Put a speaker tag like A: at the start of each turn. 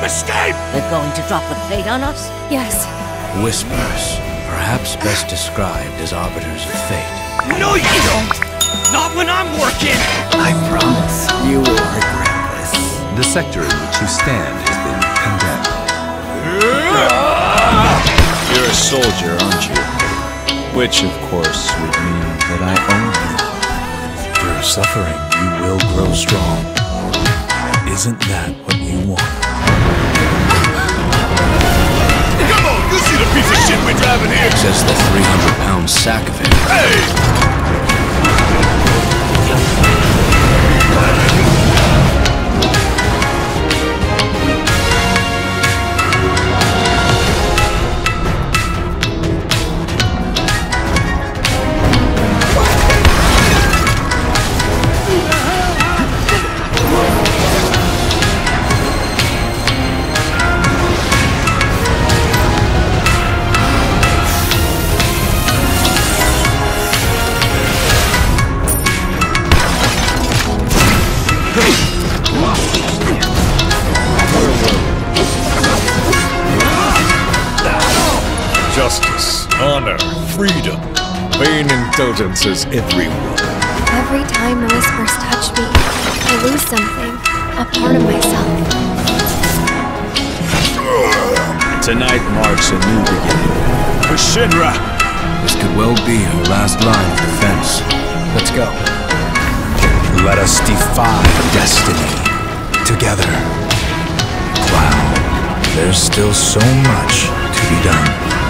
A: escape!
B: They're going to drop the plate on us?
C: Yes.
D: Whispers, perhaps best described as arbiters of fate.
A: No, you don't! Not when I'm working!
E: I promise you will regret this.
F: The sector in which you stand has been condemned.
G: You're a soldier, aren't you? Which, of course, would mean that I own you. Through suffering, you will grow strong. Isn't that what you want?
A: Come on, you see the piece of shit we're driving here?
D: Says the 300-pound sack of it.
A: Hey!
G: Justice, honor, freedom. Vain indulgences everywhere.
C: Every time the whispers touch me, I lose something. A part of myself.
G: Tonight marks a new beginning. For Shinra!
D: This could well be her last line of defense. Let's go.
F: Let us defy destiny. Together.
D: Wow, there's still so much to be done.